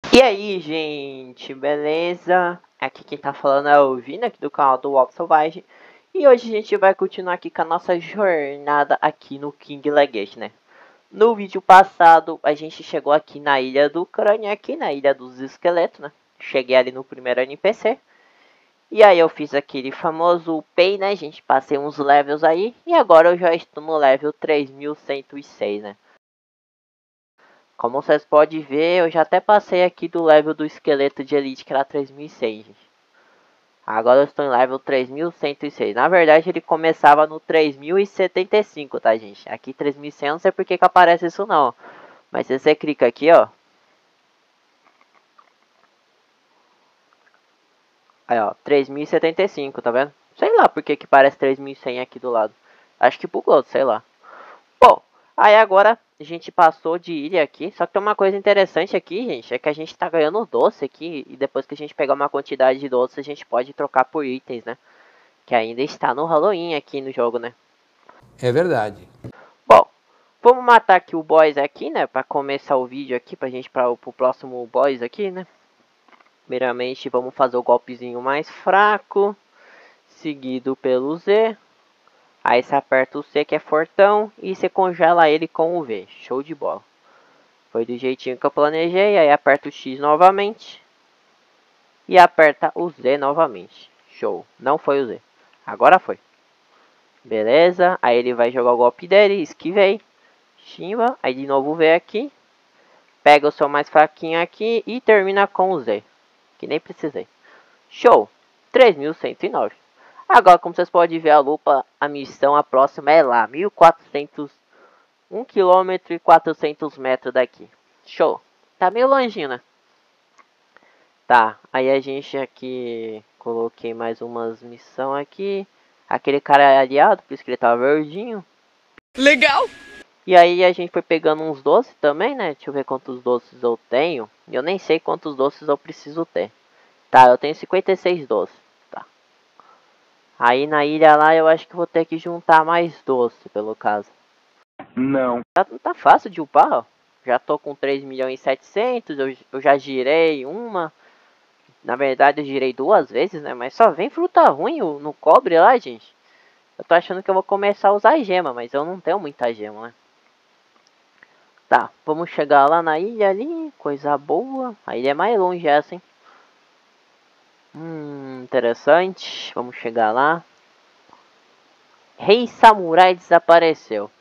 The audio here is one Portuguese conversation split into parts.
E aí, gente, beleza? Aqui quem tá falando é o Vini, aqui do canal do Walk Selvagem. E hoje a gente vai continuar aqui com a nossa jornada aqui no King Legacy, né? No vídeo passado, a gente chegou aqui na Ilha do Crânio, aqui na Ilha dos Esqueletos, né? Cheguei ali no primeiro NPC. E aí eu fiz aquele famoso pay, né, gente? Passei uns levels aí. E agora eu já estou no level 3106, né? Como vocês podem ver, eu já até passei aqui do level do esqueleto de elite, que era 3006, gente. Agora eu estou em level 3106. Na verdade, ele começava no 3075, tá, gente? Aqui 3100, eu não sei por que aparece isso não. Mas se você clica aqui, ó. Aí, ó, 3075, tá vendo? Sei lá por que parece 3100 aqui do lado. Acho que bugou, sei lá. Bom, aí agora a gente passou de ilha aqui. Só que tem uma coisa interessante aqui, gente. É que a gente tá ganhando doce aqui. E depois que a gente pegar uma quantidade de doce, a gente pode trocar por itens, né? Que ainda está no Halloween aqui no jogo, né? É verdade. Bom, vamos matar aqui o boss aqui, né? Pra começar o vídeo aqui. Pra gente para pro próximo boss aqui, né? Primeiramente, vamos fazer o golpezinho mais fraco. Seguido pelo Z. Aí você aperta o C, que é fortão, e você congela ele com o V. Show de bola. Foi do jeitinho que eu planejei. Aí aperta o X novamente. E aperta o Z novamente. Show. Não foi o Z. Agora foi. Beleza. Aí ele vai jogar o golpe dele. Esquivei. Chimba. Aí de novo o V aqui. Pega o seu mais fraquinho aqui. E termina com o Z. Que nem precisei. Show. 3109. Agora, como vocês podem ver a lupa, a missão, a próxima é lá. 1400, 1 km e 400 metros daqui. Show. Tá meio longinho, né? Tá, aí a gente aqui, coloquei mais umas missão aqui. Aquele cara é aliado, por isso que ele tava verdinho. Legal! E aí a gente foi pegando uns doces também, né? Deixa eu ver quantos doces eu tenho. Eu nem sei quantos doces eu preciso ter. Tá, eu tenho 56 doces. Tá. Aí na ilha lá eu acho que vou ter que juntar mais doce, pelo caso. Não. Tá fácil de upar, ó. Já tô com 3.700.000, eu já girei uma. Na verdade eu girei duas vezes, né? Mas só vem fruta ruim no cobre lá, gente. Eu tô achando que eu vou começar a usar gema, mas eu não tenho muita gema, né? Tá, vamos chegar lá na ilha ali, coisa boa. A ilha é mais longe essa, hein? Interessante. Vamos chegar lá. Rei Samurai desapareceu.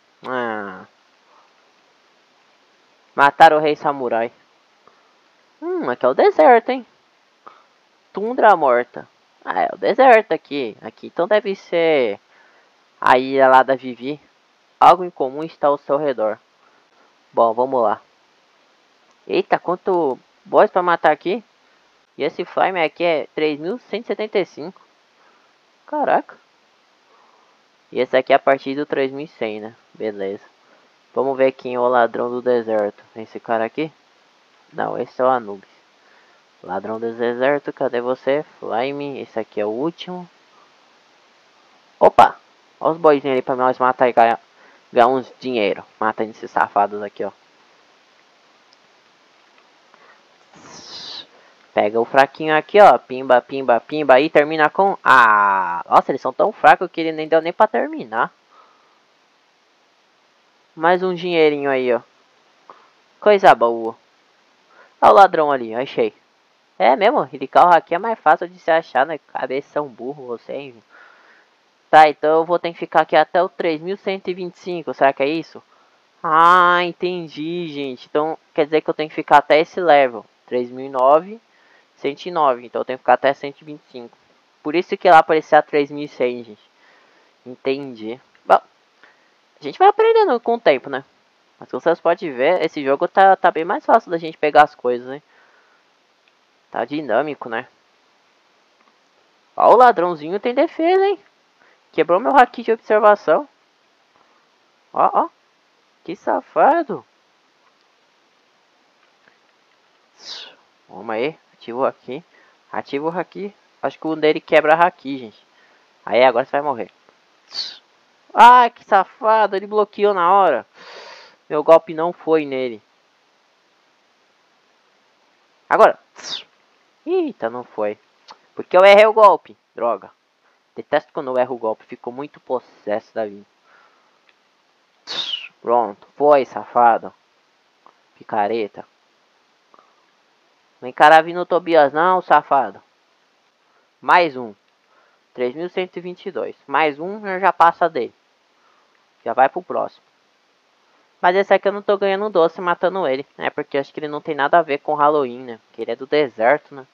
Mataram o Rei Samurai. Aqui é o deserto, hein? Tundra morta. Ah, é o deserto aqui. Aqui então deve ser a ilha lá da Vivi. Algo em comum está ao seu redor. Bom, vamos lá. Eita, quanto boss pra matar aqui. E esse Flame aqui é 3175. Caraca. E esse aqui é a partir do 3100, né? Beleza. Vamos ver quem é o ladrão do deserto. Esse cara aqui? Não, esse é o Anubis. Ladrão do deserto, cadê você? Flame, esse aqui é o último. Opa! Olha os boizinhos ali pra nós matar e ganhar uns dinheiro. Mata esses safados aqui, ó. Pega o fraquinho aqui, ó. Pimba, pimba, pimba. E termina com... Ah! Nossa, eles são tão fracos que ele nem deu nem pra terminar. Mais um dinheirinho aí, ó. Coisa boa. Olha o ladrão ali, achei. É mesmo, aquele carro aqui é mais fácil de se achar, né? Cabeção burro, você, hein? Tá, então eu vou ter que ficar aqui até o 3125, será que é isso? Ah, entendi, gente. Então quer dizer que eu tenho que ficar até esse level. 3009, 109. Então eu tenho que ficar até 125. Por isso que lá aparecia 3100, gente. Entendi. Bom, a gente vai aprendendo com o tempo, né? Mas como vocês podem ver, esse jogo tá bem mais fácil da gente pegar as coisas, né? Tá dinâmico, né? Ó, o ladrãozinho tem defesa, hein? Quebrou meu haki de observação. Ó, ó. Que safado. Vamos aí. Ativa o haki. Ativa o haki. Acho que o dele quebra haki, gente. Aí, agora você vai morrer. Ai, que safado. Ele bloqueou na hora. Meu golpe não foi nele. Agora. Eita, não foi. Porque eu errei o golpe. Droga. Detesto quando eu erro o golpe. Ficou muito possesso da vida. Pronto. Foi, safado. Picareta. Não encarar vindo o Tobias não, safado. Mais um. 3.122. Mais um, já passa dele. Já vai pro próximo. Mas esse aqui eu não tô ganhando doce matando ele. É porque acho que ele não tem nada a ver com Halloween, né? Porque ele é do deserto, né?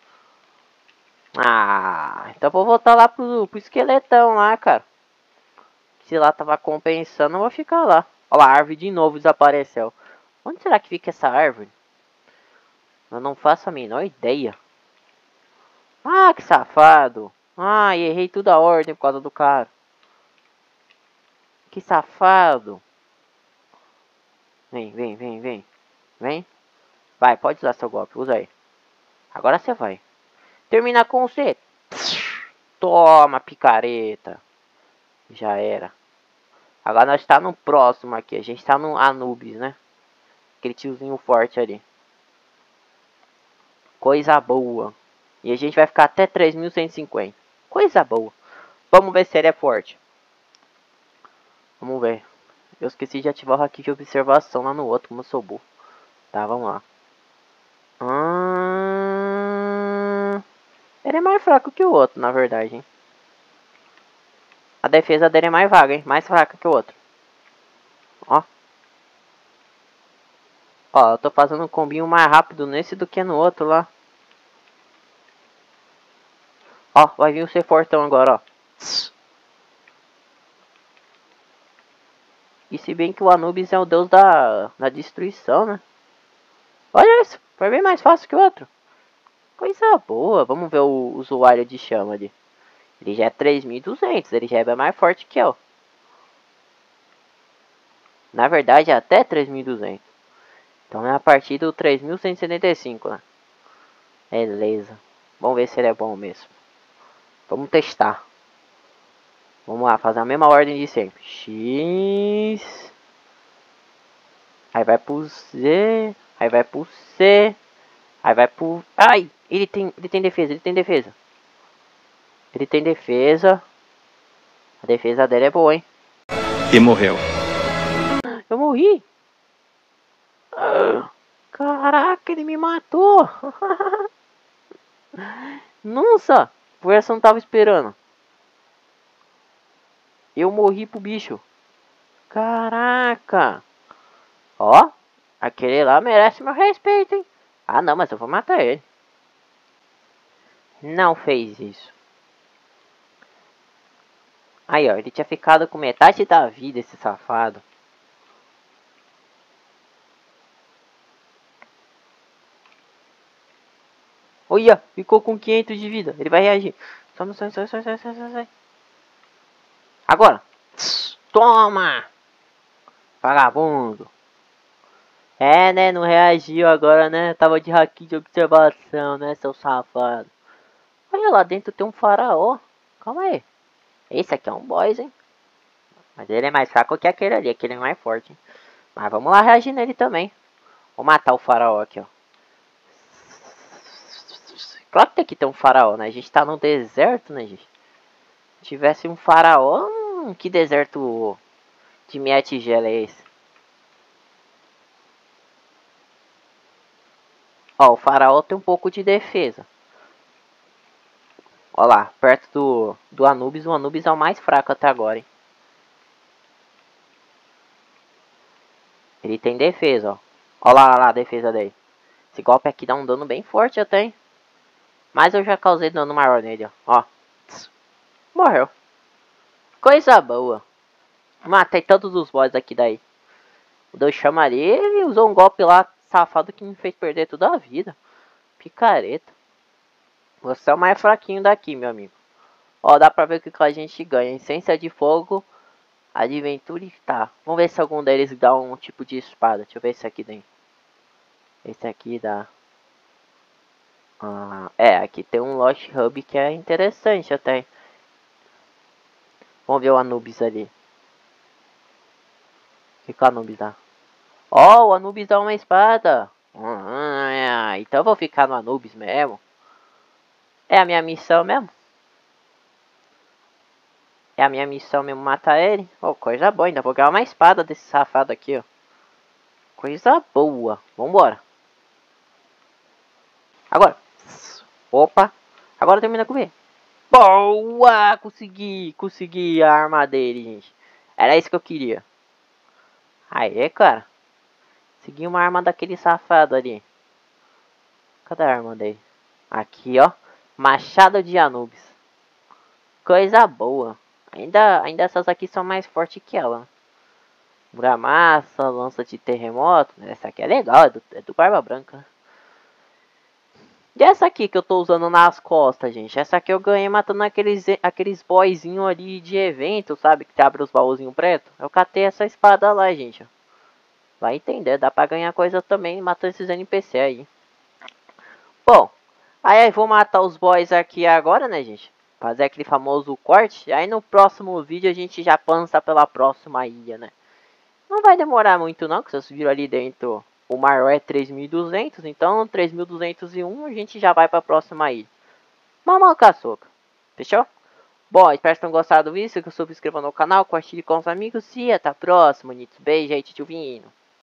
Ah, então vou voltar lá pro esqueletão lá, cara. Se lá tava compensando, eu vou ficar lá. Olha lá, a árvore de novo desapareceu. Onde será que fica essa árvore? Eu não faço a menor ideia. Ah, que safado. Ah, errei toda a ordem por causa do cara. Que safado. Vem, vem, vem, vem. Vem. Vai, pode usar seu golpe. Usa aí. Agora você vai. Termina com você. Toma, picareta. Já era. Agora nós tá no próximo aqui. A gente tá no Anubis, né? Aquele tiozinho forte ali. Coisa boa. E a gente vai ficar até 3.150. Coisa boa. Vamos ver se ele é forte. Vamos ver. Eu esqueci de ativar o haki de observação lá no outro, como eu sou burro. Tá, vamos lá. Ele é mais fraco que o outro, na verdade, hein? A defesa dele é mais vaga, hein? Mais fraca que o outro. Ó. Ó, eu tô fazendo um combinho mais rápido nesse do que no outro lá. Ó, vai vir o ser fortão agora, ó. E se bem que o Anubis é o deus da destruição, né? Olha isso, foi bem mais fácil que o outro. Coisa boa, vamos ver o usuário de chama ali. Ele já é 3.200, ele já é bem mais forte que eu. Na verdade, é até 3.200. Então é a partir do 3.175, né? Beleza. Vamos ver se ele é bom mesmo. Vamos testar. Vamos lá, fazer a mesma ordem de sempre. X. Aí vai pro Z. Aí vai pro C. Aí vai pro... Ai! Ele tem defesa, ele tem defesa. Ele tem defesa. A defesa dele é boa, hein? E morreu. Eu morri. Caraca, ele me matou. Nossa, por essa eu não tava esperando. Eu morri pro bicho. Caraca. Ó, aquele lá merece meu respeito, hein? Ah, não, mas eu vou matar ele. Não fez isso. Aí, ó, ele tinha ficado com metade da vida, esse safado. Olha, ficou com 500 de vida. Ele vai reagir. Sai. Agora. Toma! Vagabundo. É, né? Não reagiu agora, né? Tava de haki de observação, né, seu safado? Olha, lá dentro tem um faraó. Calma aí. Esse aqui é um boss, hein? Mas ele é mais fraco que aquele ali. Aquele é mais forte, hein? Mas vamos lá reagir nele também. Vou matar o faraó aqui, ó. Claro que tem que ter um faraó, né? A gente tá no deserto, né, gente? Se tivesse um faraó... que deserto de minha tigela é esse? Ó, o faraó tem um pouco de defesa. Ó lá, perto do Anubis. O Anubis é o mais fraco até agora, hein? Ele tem defesa, ó. Ó lá a defesa dele. Esse golpe aqui dá um dano bem forte até, hein? Mas eu já causei dano maior nele, ó. Morreu. Coisa boa. Matei todos os boss aqui daí. O Deus chama ali, ele usou um golpe lá safado que me fez perder toda a vida. Picareta. Você é o mais fraquinho daqui, meu amigo. Ó, dá pra ver o que a gente ganha. Essência de fogo, adventura e tá. Vamos ver se algum deles dá um tipo de espada. Deixa eu ver esse aqui dentro. Esse aqui dá. É, aqui tem um Lost Hub que é interessante até. Vamos ver o Anubis ali. O que o Anubis dá? Ó, o Anubis dá uma espada. Ah, então eu vou ficar no Anubis mesmo. É a minha missão mesmo. É a minha missão mesmo matar ele. Oh, coisa boa, ainda vou ganhar uma espada desse safado aqui, ó. Coisa boa. Vambora. Agora. Opa. Agora termina comigo. Boa! Consegui a arma dele, gente. Era isso que eu queria. Aê, cara. Consegui uma arma daquele safado ali. Cadê a arma dele? Aqui, ó. Machado de Anubis. Coisa boa. Ainda essas aqui são mais fortes que ela. Muramasa, lança de terremoto. Essa aqui é legal, é do Barba Branca. E essa aqui que eu tô usando nas costas, gente? Essa aqui eu ganhei matando aqueles boyzinhos ali de evento, sabe? Que abre os baúzinhos preto. Eu catei essa espada lá, gente. Vai entender, dá pra ganhar coisa também matando esses NPC aí. Bom, aí eu vou matar os boys aqui agora, né, gente? Fazer aquele famoso corte. Aí no próximo vídeo a gente já passa pela próxima ilha, né? Não vai demorar muito não, que vocês viram ali dentro o maior é 3.200, então 3.201 a gente já vai para a próxima ilha. Mamão com açúcar. Fechou? Bom, espero que tenham gostado do vídeo, que eu se inscreva no canal, compartilhe com os amigos e até a próxima, bonitos. Beijo aí, tio Vinho.